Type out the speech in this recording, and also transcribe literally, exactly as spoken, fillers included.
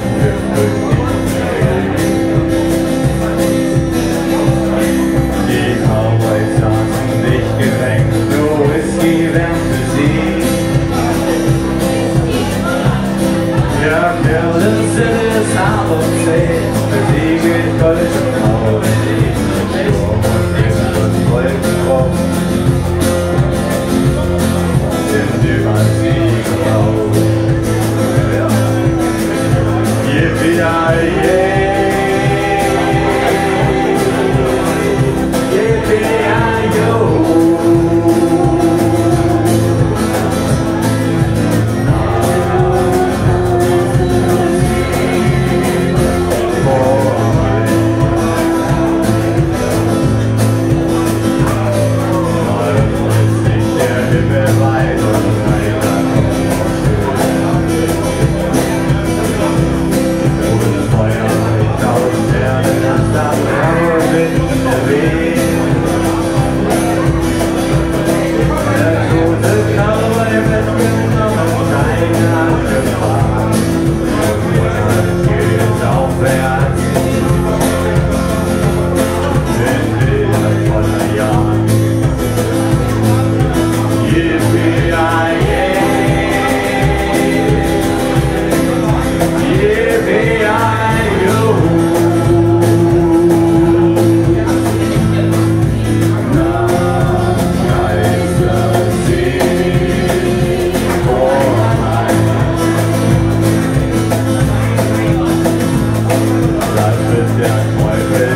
Die Cowboys saßen dicht gedrängt, nur Whisky wärmt für sie. Ja, Carolyn City ist hart und zäh, für sie geht Kölsch und Karolinee. Sturm und Himmel und Wolkenbruch sind über sie grau. Yippie-yi-yay.